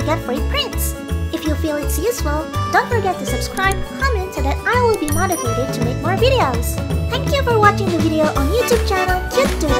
get free prints. If you feel it's useful, don't forget to subscribe, comment so that I will be motivated to make more videos. Thank you for watching the video on YouTube channel Cute Doodle.